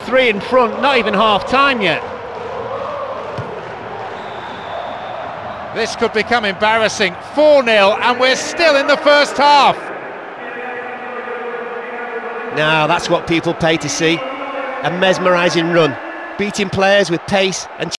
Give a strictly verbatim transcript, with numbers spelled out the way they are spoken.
Three in front, not even half-time yet. This could become embarrassing. four nil, and we're still in the first half. Now that's what people pay to see. A mesmerising run, beating players with pace and